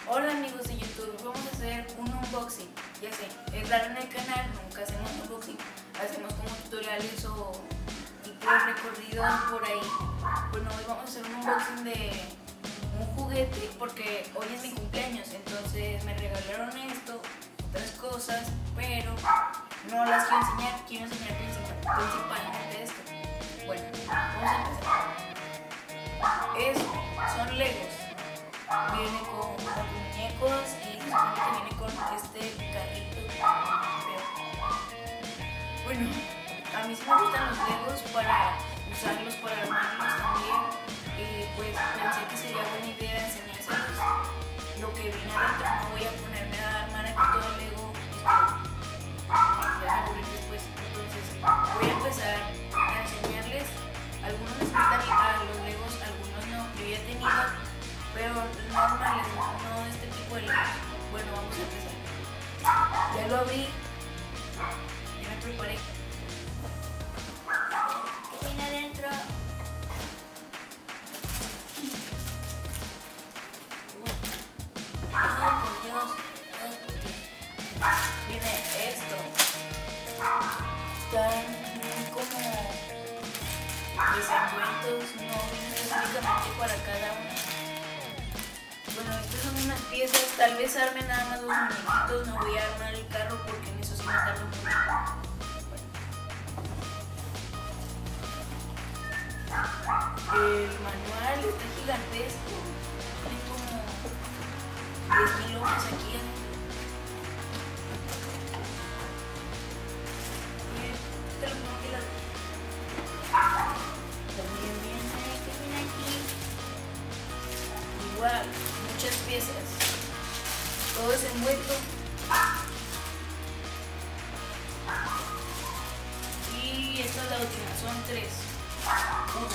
Hola amigos de YouTube, vamos a hacer un unboxing. Ya sé, es raro en el canal, nunca hacemos unboxing, hacemos como tutoriales o tipo recorridos por ahí. Bueno, hoy vamos a hacer un unboxing de un juguete porque hoy es mi cumpleaños, entonces me regalaron esto, otras cosas, pero no las quiero enseñar principalmente esto. Bueno, vamos a empezar. Son Legos. Viene con muñecos y se supone que viene con este carrito, creo. Bueno, a mí sí me gustan los Legos para usarlos, para armarlos también. Y pues pensé que sería buena idea enseñárselos lo que viene adentro. No voy a ponerme a armar aquí todo el Lego. Ya me aburrí después. Entonces voy a empezar a enseñarles. Algunos les gustan a los Legos, algunos no. Yo ya he tenido, pero normales, no de este tipo de Legos. Bueno, vamos a empezar. Ya lo abrí, ya me preparé. ¿Qué viene adentro? Oh, por Dios. Viene esto. Están como desenvueltos, no vienen específicamente para cada uno. Bueno, estas son unas piezas, tal vez arme nada más los muñequitos, no voy a armar el carro porque en eso sí me tardo mucho. Bueno. El manual está gigantesco, tiene como 10.000 hojas aquí. Te lo pongo aquí. También viene aquí. Igual, muchas piezas, todo es envuelto. Y esta es la última, son 3. 1,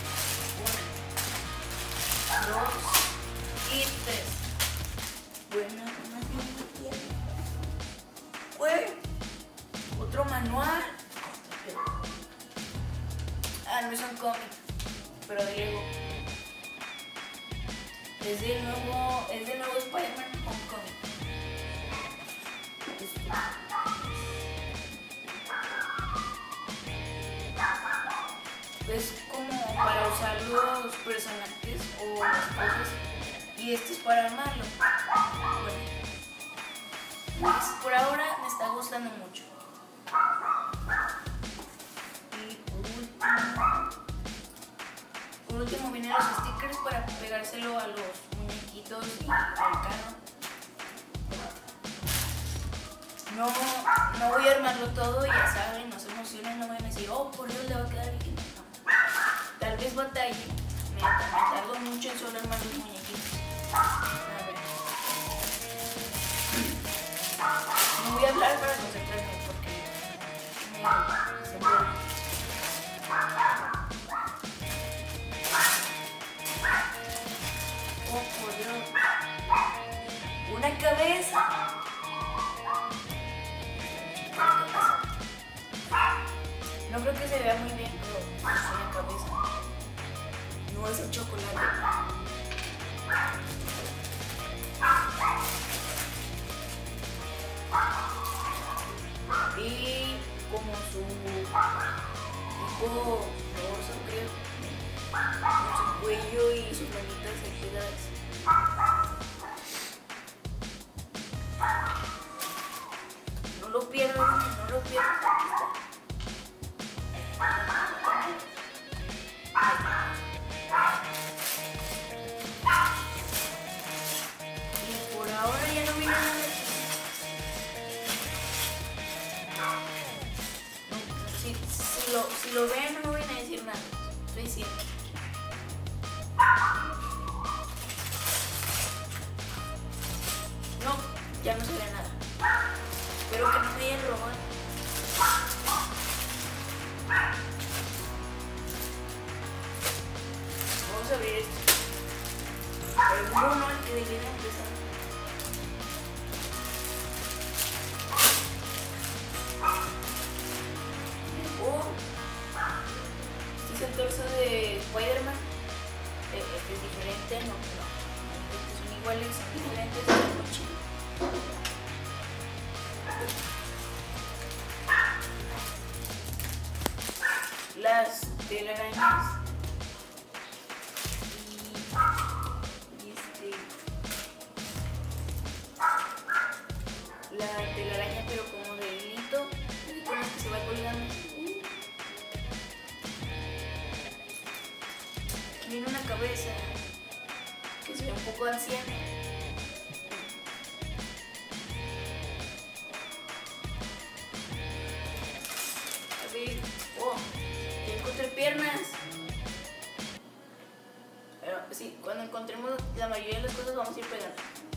2 y 3. Bueno, otro manual. No es un cómic, pero de Lego. Es del nuevo Spider-Man Homecoming. Es como para usar los personajes o las cosas. Y este es para armarlo. Bueno, pues por ahora me está gustando mucho. Y por último vienen los stickers para pegárselo a los muñequitos y al carro. No voy a armarlo todo, ya saben, no se emocionen, no van a decir, oh por Dios, le va a quedar bien. No. Tal vez batalle, me tardo mucho en solo armar los muñequitos. A ver. No voy a hablar para concentrarme porque se mueve. Oh, por Dios. Una cabeza. No creo que se vea muy bien, pero es una cabeza. No es el chocolate. Y como su tipo bolso, creo. Con su cuello y sus manitas pegadas. No lo pierdan, no lo pierdan. Y por ahora ya no viene nada. Si lo ven no me van a decir nada. Estoy diciendo. No, ya no se ve nada. Espero que no me hayan robado. Vamos a abrir esto. El mono, el que debería empezar. Oh, este es el torso de Spider-Man. Este es diferente, no, este es un iguales, son diferentes, es muy chido. Las telarañas la telaraña pero como de hilito y con las que se va colgando. Tiene una cabeza que se ve un poco anciana. A ver, oh, ya encontré piernas. Pero sí, cuando encontremos la mayoría de las cosas vamos a ir pegando.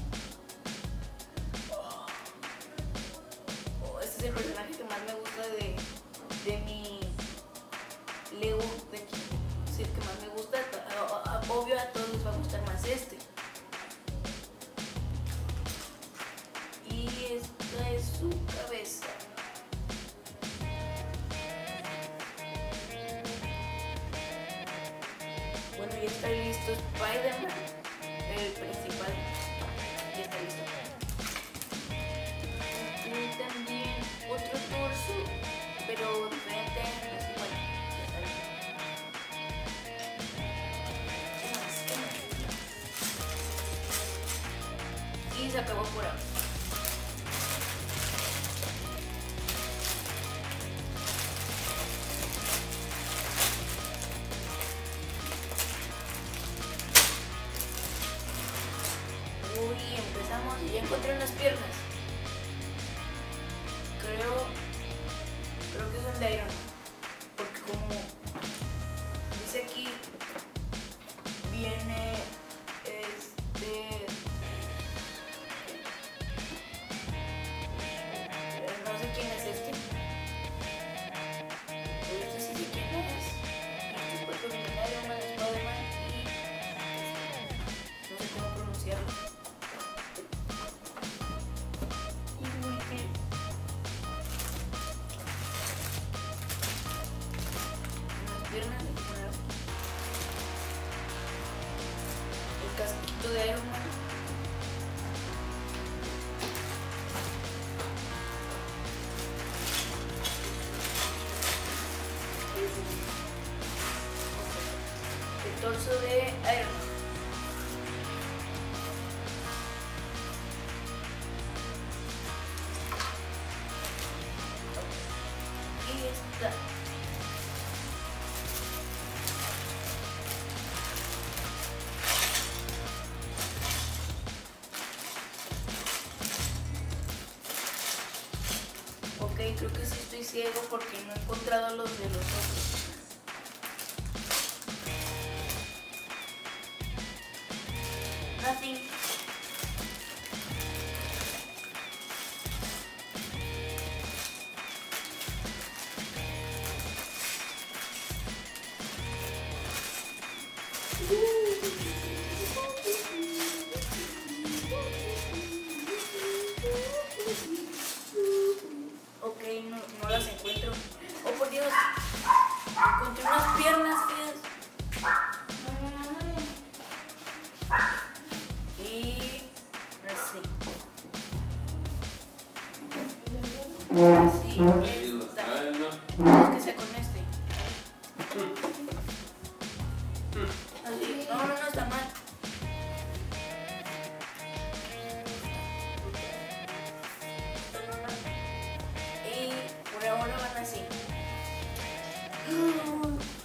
Este es el personaje que más me gusta de mi Lego de aquí. Es el que más me gusta. Obvio a todos les va a gustar más este. Y esta es su cabeza. Bueno, ya está listo Spider-Man, el principal. Ya está listo. Y también otro torso, pero diferente, no es igual. Ya está listo. ¿Qué más? Y se acabó por ahora. Uy, empezamos y ya encontré unas piernas. Creo que son de Iron Man, porque como dice aquí, viene no sé quién es este. Este sí sé quién es. Este cuerpo viene de Iron Man, Spider-Man y no sé cómo pronunciarlo. Piernas, hay que poner aquí el casquito de Iron Man. El torso de Iron Man. Y está. Ok, creo que sí estoy ciego porque no he encontrado los de los otros. Nothing. Ok, no las encuentro. Oh, por Dios. Encontré unas piernas feas. Y así. Así está. Es que sea con este. Así. No, está mal. Y por ahora van así.